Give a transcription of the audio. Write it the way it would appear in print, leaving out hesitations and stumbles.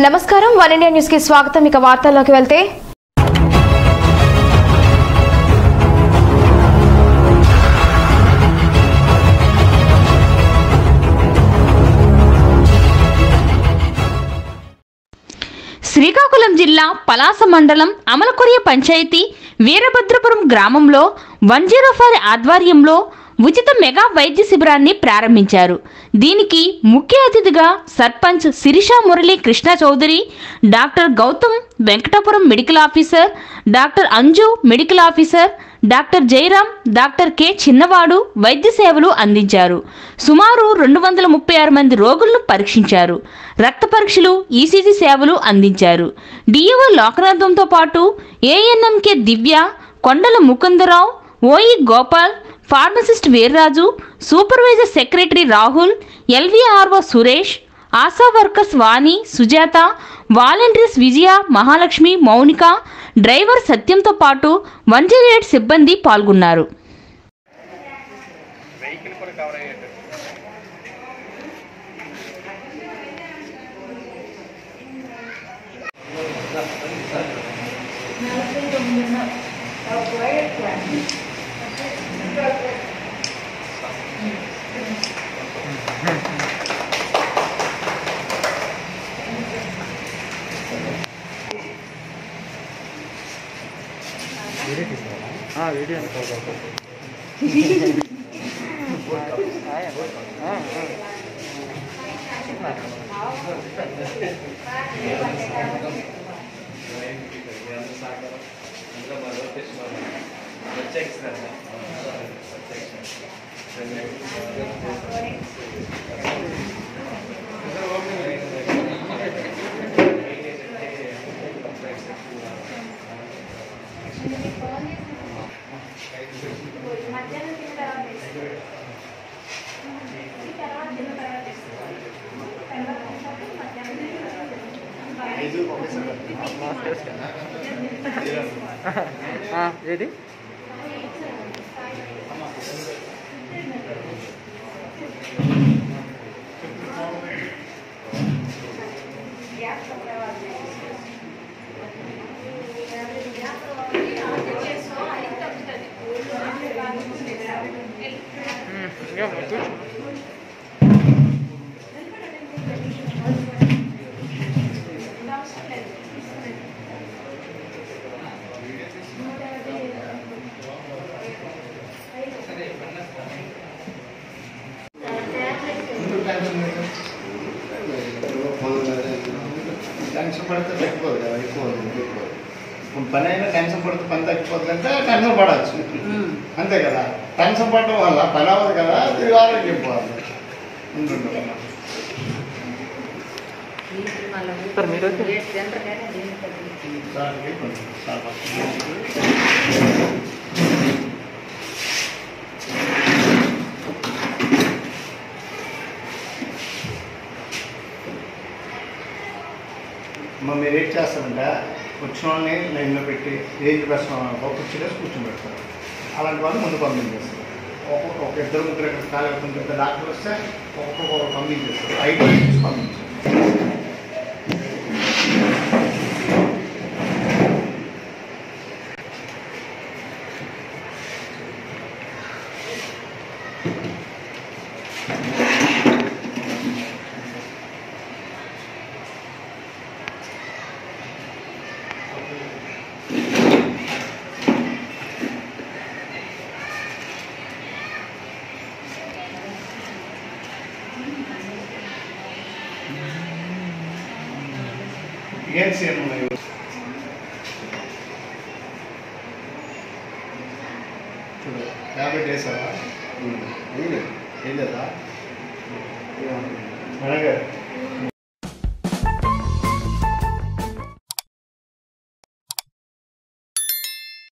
నమస్కారం one India news కి స్వాగతం. ఇక వార్తల్లోకి వెళ్తే శ్రీకాకుళం జిల్లా పలాస మండలం అమలకొరియ పంచాయతీ వీరభద్రపురం గ్రామంలో 104 ఆధ్వర్యంలో ఉచిత మెగా వైద్య శిబిరాన్ని ప్రారంభించారు. దీనికి ముఖ్య అతిథిగా sarpanch Sirisha Murali Krishna Chowdary, doctor Gautam Venkatapuram medical officer, doctor Anju medical officer, doctor Jayaram, doctor K Chinnavadu వైద్య సేవలు అందించారు. సుమారు 236 మంది రోగులను పరీక్షించారు. రక్త పరీక్షలు, ఈసీజీ సేవలు అందించారు. డిఈఓ లోకనాథంతో పాటు ANM K Divya, Kondala Mukundarao, OE Gopal, pharmacist Veerraju, supervisor secretary Rahul, LVRO Suresh, ASHA workers Vani, Sujatha, volunteers Vijaya, Mahalakshmi, Mounika, driver సత్యంతో పాటు 108 సిబ్బంది పాల్గొన్నారు. వీడియో ఏది టెన్షన్ పడితే తగ్గిపోదు కదా, ఎక్కువ పని అయినా టెన్షన్ పడితే పని తగ్గిపోతుంది అంటే టెన్షన్ పడవచ్చు అంతే కదా. టెన్షన్ పడడం వల్ల పని అవ్వదు కదా, అది ఆరోగ్యం పోవాలి. సార్ మీరు మీరు ఏం చేస్తారంటే వచ్చిన వాళ్ళని లైన్లో పెట్టి ఏంటి ప్రశ్న కూర్చుని కూర్చోబెడతారు. అలాంటి వాళ్ళు ముందు పంపించేస్తారు. ఒక ఇద్దరు ముగ్గురు ఖాళీ అవుతుంది. డాక్టర్ వస్తే ఒక్కొక్కరు పంపించేస్తారు. 5 నుంచి పంపించారు. ఏం సేమ్ ఉన్నాయి 50 డేస్ ఏం లేదా